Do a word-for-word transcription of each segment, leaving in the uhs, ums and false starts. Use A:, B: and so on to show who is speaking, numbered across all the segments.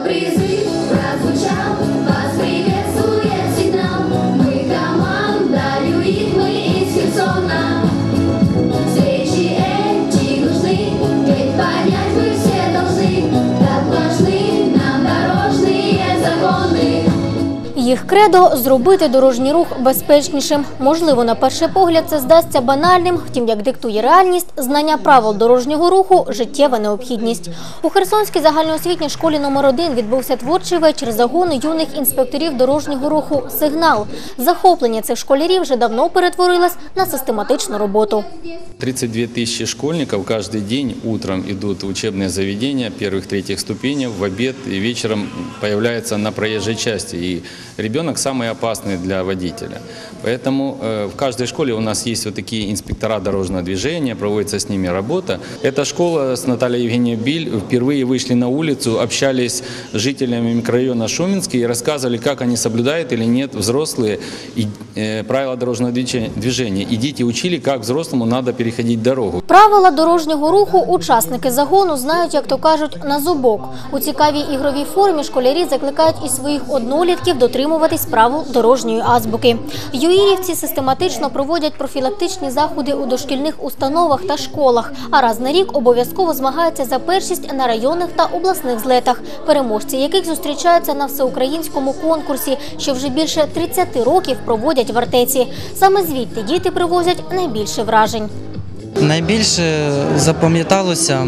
A: призыв прозвучал, вас приветствует сигнал. Мы команда Юрит, мы из Херсона. Встречи эти нужны, ведь понять мы все должны, как важны нам дорожные законы.
B: Їх кредо – зробити дорожній рух безпечнішим. Можливо, на перший погляд це здасться банальним, втім, як диктує реальність, знання правил дорожнього руху – життєва необхідність. У Херсонській загальноосвітній школі номер один відбувся творчий вечір загону юних інспекторів дорожнього руху «Сигнал». Захоплення цих школярів вже давно перетворилось на систематичну роботу.
C: тридцать две тысячи школьников каждый день утром идут в учебные заведения первых-третьих ступеней, в обед и вечером появляются на проезжей части. И ребенок самый опасный для водителя. Поэтому э, в каждой школе у нас есть вот такие инспектора дорожного движения, проводится с ними работа. Эта школа с Натальей Евгеньевной Биль впервые вышли на улицу, общались с жителями микрорайона Шуменский и рассказывали, как они соблюдают или нет взрослые и, э, правила дорожного движения. И дети учили, как взрослому надо переходить дорогу.
B: Правила дорожнього руху учасники загону знають, як то кажуть, на зубок. У цікавій ігровій формі школярі закликають і своїх однолітків дотримуватись правил дорожньої азбуки. Юїрівці систематично проводять профілактичні заходи у дошкільних установах та школах, а раз на рік обов'язково змагаються за першість на районних та обласних злетах, переможці яких зустрічаються на всеукраїнському конкурсі, що вже більше тридцяти років проводять в Артеці. Саме звідти діти привозять найбільше вражень.
D: Найбільше запам'яталося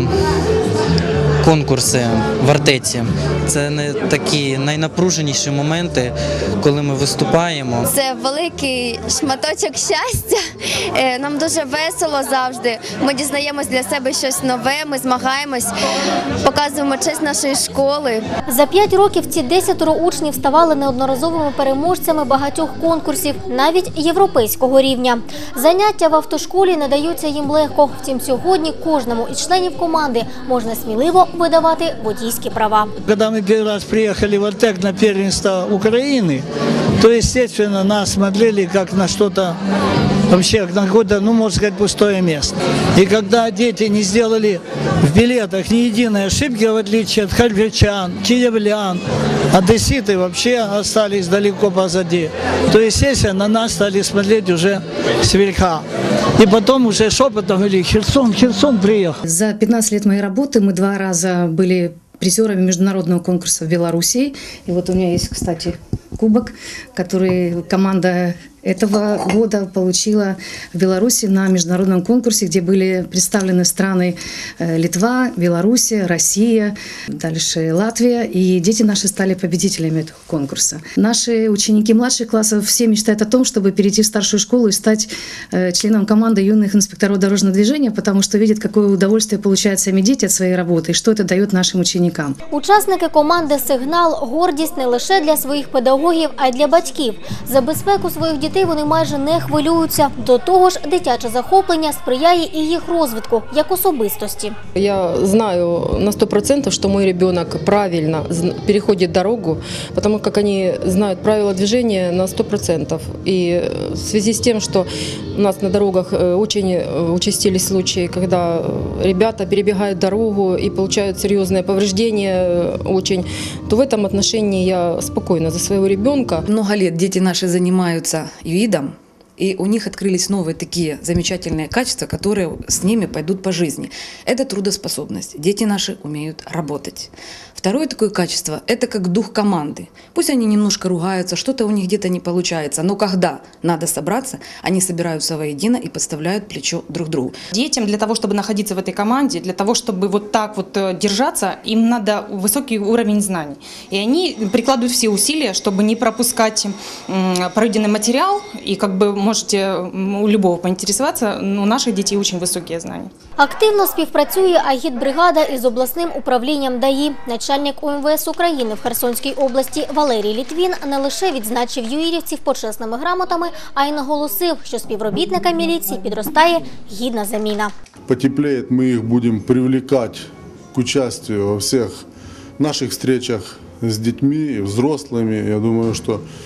D: конкурси в Артеці. Це не такі найнапруженіші моменти, коли ми виступаємо.
E: Це великий шматочок щастя. Нам дуже весело завжди. Ми дізнаємось для себе щось нове, ми змагаємось, показуємо честь нашої школи.
B: За п'ять років ці десятеро учнів ставали неодноразовими переможцями багатьох конкурсів, навіть європейського рівня. Заняття в автошколі не даються їм легко. Втім, сьогодні кожному із членів команди можна сміливо видавати водійські права.
F: Коли ми перший раз приїхали в Артек на первенство України, то, естественно, нас смотрели как на что-то, вообще на какое-то, ну, можно сказать, пустое место. И когда дети не сделали в билетах ни единой ошибки, в отличие от харьковчан, киевлян, одесситы вообще остались далеко позади, то, естественно, на нас стали смотреть уже сверха. И потом уже шепотом говорили: Херсон, Херсон приехал.
G: За пятнадцать лет моей работы мы два раза были призерами международного конкурса в Белоруссии. И вот у меня есть, кстати, кубок, который команда этого года получила в Беларуси на международном конкурсе, где были представлены страны Литва, Белоруссия, Россия, дальше Латвия. И дети наши стали победителями этого конкурса. Наши ученики младших классов все мечтают о том, чтобы перейти в старшую школу и стать членом команды юных инспекторов дорожного движения, потому что видят, какое удовольствие получают сами дети от своей работы и что это дает нашим ученикам.
B: Учасники команди «Сигнал» – гордість не лише для своїх педагогів, а й для батьків. За безпеку своїх дітей вони майже не хвилюються. До того ж, дитяче захоплення сприяє і їх розвитку, як особистості.
H: Я знаю на сто процентов, что мой ребенок правильно переходит дорогу, потому как они знают правила движения на сто процентов. И в связи с тем, что у нас на дорогах очень участились случаи, когда ребята перебегают дорогу и получают серьезные повреждения очень, то в этом отношении я спокойна за своего ребенка.
I: Много лет дети наши занимаются видом, и у них открылись новые такие замечательные качества, которые с ними пойдут по жизни. Это трудоспособность. Дети наши умеют работать. Второе такое качество – это как дух команды. Пусть они немножко ругаются, что-то у них где-то не получается, но когда надо собраться, они собираются воедино и подставляют плечо друг другу.
J: Детям для того, чтобы находиться в этой команде, для того, чтобы вот так вот держаться, им надо высокий уровень знаний. И они прикладывают все усилия, чтобы не пропускать пройденный материал. И как бы можете у любого поинтересоваться, у наших детей очень высокие знания.
B: Активно співпрацює агітбригада із обласним управлінням ДАІ. Начальник У Ем Ве Ес України в Херсонській області Валерій Літвін не лише відзначив юїрівців почесними грамотами, а й наголосив, що співробітникам міліції підростає гідна заміна.
K: Потеплеє, ми їх будемо привлекати к участию во всіх наших зустрічах з дітьми і взрослими. Я думаю, що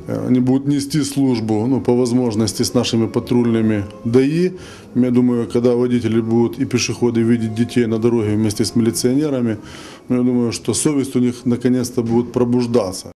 K: они будут нести службу, ну, по возможности с нашими патрульными ДАИ. Я думаю, когда водители будут и пешеходы видеть детей на дороге вместе с милиционерами, я думаю, что совесть у них наконец-то будет пробуждаться.